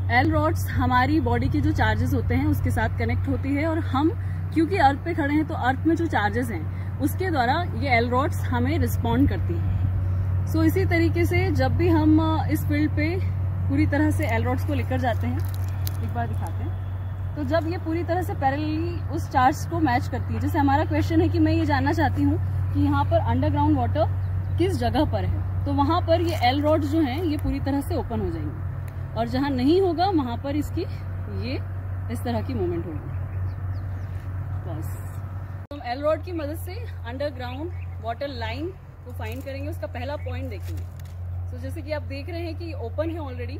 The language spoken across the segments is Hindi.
एल रॉड्स हमारी बॉडी के जो चार्जेस होते हैं उसके साथ कनेक्ट होती है, और हम क्योंकि अर्थ पे खड़े हैं तो अर्थ में जो चार्जेस हैं उसके द्वारा ये एल रॉड्स हमें रिस्पॉन्ड करती हैं। सो इसी तरीके से जब भी हम इस फील्ड पे पूरी तरह से एल रॉड्स को लेकर जाते हैं, एक बार दिखाते हैं, तो जब ये पूरी तरह से पैरेलली उस चार्ज को मैच करती है, जैसे हमारा क्वेश्चन है कि मैं ये जानना चाहती हूँ कि यहाँ पर अंडरग्राउंड वाटर किस जगह पर है, तो वहां पर ये एल रॉड जो हैं ये पूरी तरह से ओपन हो जाएंगी, और जहां नहीं होगा वहां पर इसकी ये इस तरह की मूवमेंट होगी। बस तो हम एल रॉड की मदद से अंडरग्राउंड वाटर लाइन को फाइंड करेंगे, उसका पहला पॉइंट देखेंगे। तो जैसे कि आप देख रहे हैं कि ओपन है ऑलरेडी,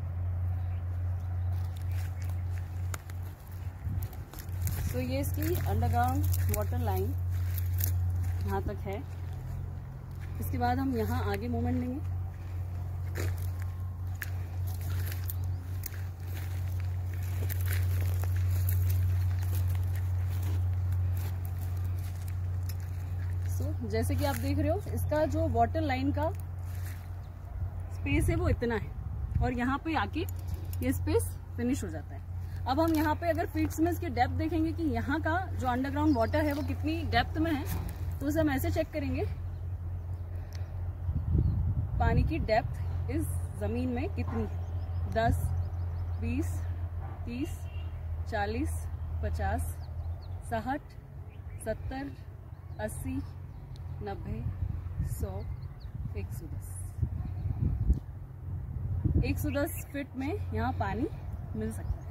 तो ये इसकी अंडरग्राउंड वाटर लाइन यहाँ तक है। इसके बाद हम यहाँ आगे मूवमेंट लेंगे, जैसे कि आप देख रहे हो इसका जो वाटर लाइन का स्पेस है वो इतना है, और यहाँ पे आके ये स्पेस फिनिश हो जाता है। अब हम यहाँ पे अगर फीट्स में इसकी डेप्थ देखेंगे कि यहाँ का जो अंडरग्राउंड वाटर है वो कितनी डेप्थ में है, तो उसे हम ऐसे चेक करेंगे, पानी की डेप्थ इस जमीन में कितनी है, 10, 20, 30, 40, 50, 60, 70, 80, 90, 100, 110 फीट में यहाँ पानी मिल सकता है।